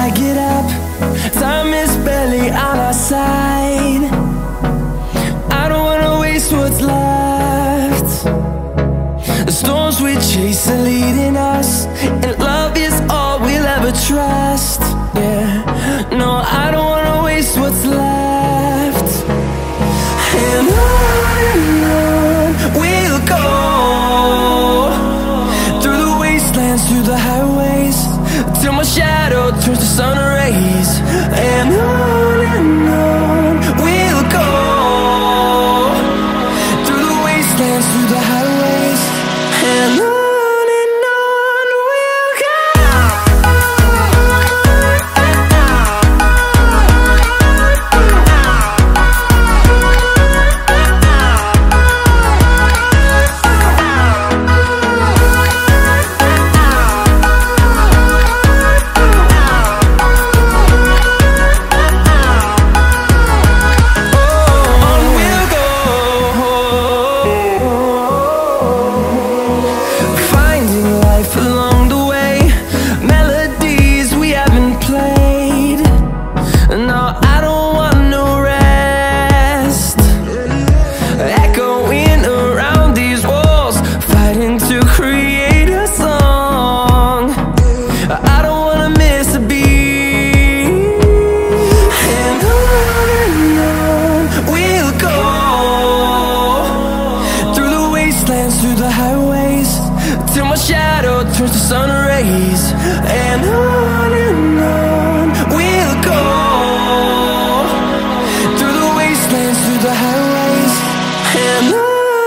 I get up, time is barely on our side. I don't wanna waste what's left. The storms we chase are leading us, and love is all we'll ever trust. Yeah, no, I don't wanna waste what's left. And on we'll go, through the wastelands, through the highways, till my shadow turns to sun rays. And on we'll go, through the wastelands, through the highways, and on we'll go. Along the way, melodies we haven't played. No, I don't want no rest. Echoing around these walls, fighting to create a song. I don't wanna miss a beat. And on we'll go, through the wastelands, through the highways, till my shadow turns to sun rays. And on we'll go, through the wastelands, through the highways, and on we'll go.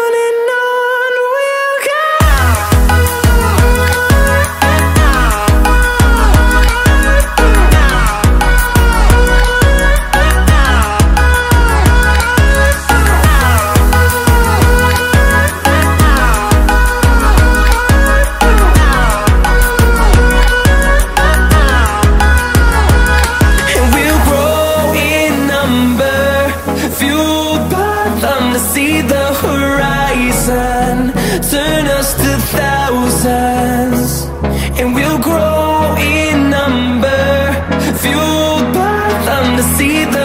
To see the horizon turn us to thousands, and we'll grow in number, fueled by them to see the